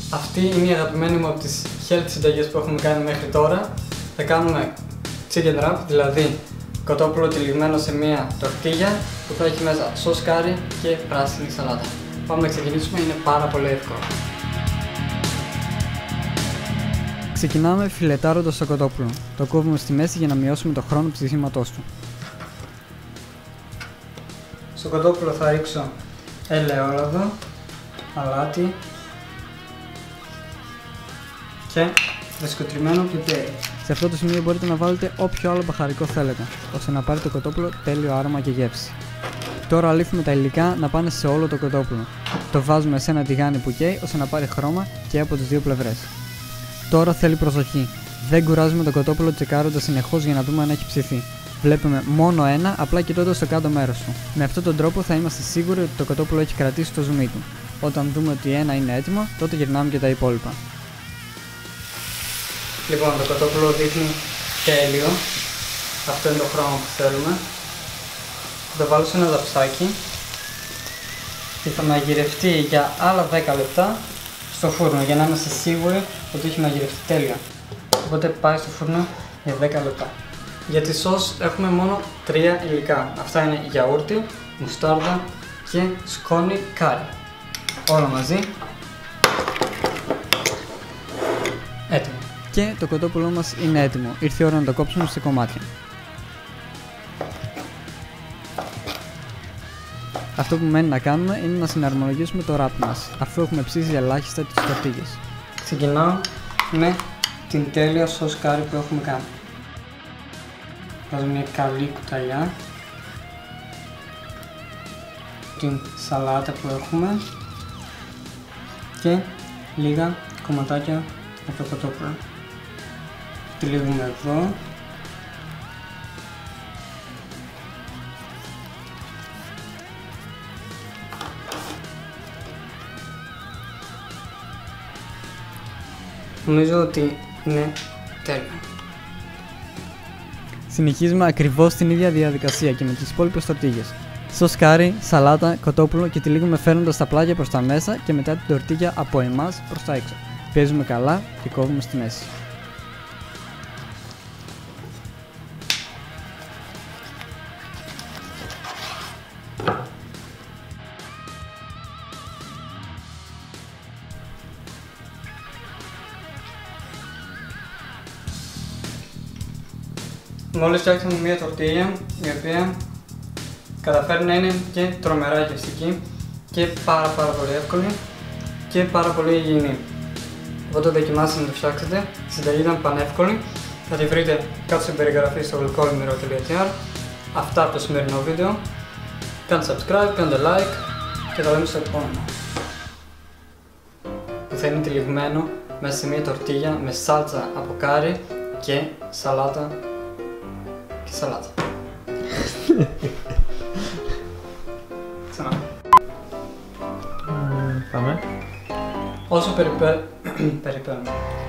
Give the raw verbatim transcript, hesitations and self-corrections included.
Αυτή είναι η αγαπημένη μου από τις healthy συνταγές που έχουμε κάνει μέχρι τώρα. Θα κάνουμε chicken wrap, δηλαδή κοτόπουλο τυλιγμένο σε μία τορτίγια που θα έχει μέσα σος κάρι και πράσινη σαλάτα. Πάμε να ξεκινήσουμε, είναι πάρα πολύ εύκολο. Ξεκινάμε φιλετάροντας το κοτόπουλο. Το κόβουμε στη μέση για να μειώσουμε το χρόνο ψησίματός του. Στο κοτόπουλο θα ρίξω ελαιόλαδο, αλάτι και φρεσκοτριμμένο πιπέρι. Σε αυτό το σημείο μπορείτε να βάλετε όποιο άλλο μπαχαρικό θέλετε, ώστε να πάρει το κοτόπουλο τέλειο άρωμα και γεύση. Τώρα αλήφουμε τα υλικά να πάνε σε όλο το κοτόπουλο. Το βάζουμε σε ένα τηγάνι που καίει ώστε να πάρει χρώμα και από τις δύο πλευρές. Τώρα θέλει προσοχή. Δεν κουράζουμε το κοτόπουλο τσεκάροντας συνεχώς για να δούμε αν έχει ψηθεί. Βλέπουμε μόνο ένα, απλά κοιτώντας στο κάτω μέρος του. Με αυτόν τον τρόπο θα είμαστε σίγουροι ότι το κοτόπουλο έχει κρατήσει το ζουμί του. Όταν δούμε ότι ένα είναι έτοιμο, τότε γυρνάμε και τα υπόλοιπα. Λοιπόν, το κοτόπουλο δείχνει τέλειο. Αυτό είναι το χρώμα που θέλουμε. Θα το βάλω σε ένα δαψάκι και θα μαγειρευτεί για άλλα δέκα λεπτά στο φούρνο για να είμαστε σίγουροι ότι έχει μαγειρευτεί τέλεια. Οπότε πάει στο φούρνο για δέκα λεπτά. Για τη σως έχουμε μόνο τρία υλικά. Αυτά είναι γιαούρτι, μουστάρδα και σκόνη κάρι. Όλα μαζί. Έτοιμο. Και το κοτόπουλό μας είναι έτοιμο. Ήρθε η ώρα να το κόψουμε σε κομμάτια. Αυτό που μένει να κάνουμε είναι να συναρμολογήσουμε το ράπ μας, αφού έχουμε ψήσει ελάχιστα τις τορτίγες. Ξεκινάω με την τέλεια σως κάρι που έχουμε κάνει. Βάζω μια καλή κουταλιά, την σαλάτα που έχουμε και λίγα κομματάκια από το κοτόπουλο. Τυλίγουμε εδώ. Νομίζω ότι είναι τέλειο. Συνεχίζουμε ακριβώς την ίδια διαδικασία και με τις υπόλοιπες τορτίγες. Σος κάρι, σαλάτα, κοτόπουλο και τυλίγουμε φέρνοντας τα πλάγια προς τα μέσα και μετά την τορτίγια από εμάς προς τα έξω. Πιέζουμε καλά και κόβουμε στη μέση. Μόλις φτιάξαμε μια τορτίγια η οποία καταφέρει να είναι και τρομερά γευστική και πάρα πάρα πολύ εύκολη και πάρα πολύ υγιεινή. Οπότε δοκιμάστε να το φτιάξετε, η συνταγή ήταν πανεύκολη, θα τη βρείτε κάτω στην περιγραφή στο γλυκόλυμηρο τελεία τζι άρ. Αυτά από το σημερινό βίντεο, κάντε subscribe, κάντε like και τα λέμε στο επόμενο. Που θα είναι τυλιγμένο μέσα σε μια τορτίγια με σάλτσα από κάρι και σαλάτα και σαλάτα. Ξανά. Πάμε. Όσο περιπέ... περιπέρουμε.